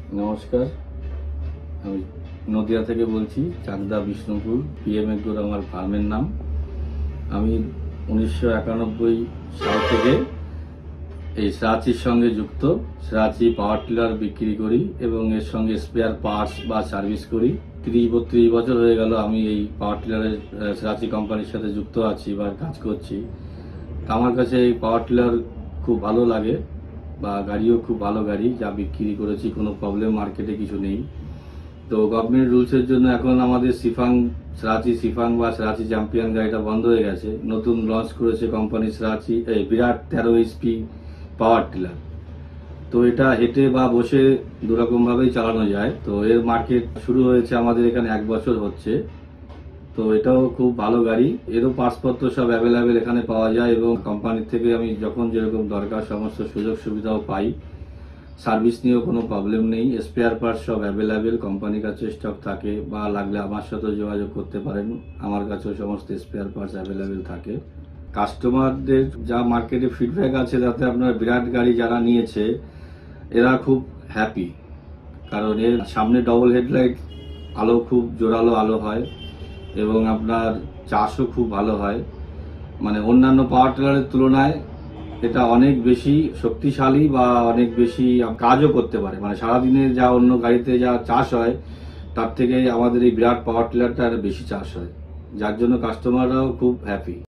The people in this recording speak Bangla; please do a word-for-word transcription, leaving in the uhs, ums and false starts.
নমস্কার, আমি নদিয়া থেকে বলছি। চাকদা বিষ্ণুপুর পিএম এগ্রোর আমার ফার্মের নাম। আমি উনিশশো একানব্বই সাল থেকে এই স্রাচির সঙ্গে যুক্ত। স্রাচি পাওয়ার টিলার বিক্রি করি এবং এর সঙ্গে স্পেয়ার পার্টস বা সার্ভিস করি। তিরিশ বত্রিশ বছর হয়ে গেল আমি এই পাওয়ার টিলারের স্রাচি কোম্পানির সাথে যুক্ত আছি বা কাজ করছি। আমার কাছে এই পাওয়ার টিলার খুব ভালো লাগে বা গাড়িও খুব ভালো গাড়ি, যা বিক্রি করেছি, কোনো প্রবলেম মার্কেটে কিছু নেই। তো গভর্নমেন্ট রুলসের জন্য এখন আমাদের সিফাং স্রাচি সিফাং বা স্রাচি চ্যাম্পিয়ন গাড়িটা বন্ধ হয়ে গেছে। নতুন লঞ্চ করেছে কোম্পানি স্রাচি এই বিরাট তেরো এইচপি পাওয়ার টিলার। তো এটা হেঁটে বা বসে দুরকম ভাবেই চালানো যায়। তো এর মার্কেট শুরু হয়েছে আমাদের এখানে এক বছর হচ্ছে। তো এটাও খুব ভালো গাড়ি, এরও পার্টসপত্র সব অ্যাভেলেবেল এখানে পাওয়া যায় এবং কোম্পানির থেকে আমি যখন যেরকম দরকার সমস্ত সুযোগ সুবিধাও পাই। সার্ভিস নিয়েও কোনো প্রবলেম নেই, স্পেয়ার পার্টস সব অ্যাভেলেবেল কোম্পানির কাছে স্টক থাকে, বা লাগলে আমার সাথে যোগাযোগ করতে পারেন, আমার কাছেও সমস্ত স্পেয়ার পার্টস অ্যাভেলেবেল থাকে। কাস্টমারদের যা মার্কেটে ফিডব্যাক আছে, তাতে আপনার বিরাট গাড়ি যারা নিয়েছে এরা খুব হ্যাপি, কারণ এর সামনে ডবল হেডলাইট, আলো খুব জোরালো আলো হয় এবং আপনার চাষও খুব ভালো হয়। মানে অন্যান্য পাওয়ার টিলারের তুলনায় এটা অনেক বেশি শক্তিশালী বা অনেক বেশি কাজও করতে পারে। মানে সারাদিনে যা অন্য গাড়িতে যা চাষ হয় তার থেকে আমাদের এই বিরাট পাওয়ার টিলারটা বেশি চাষ হয়, যার জন্য কাস্টমাররাও খুব হ্যাপি।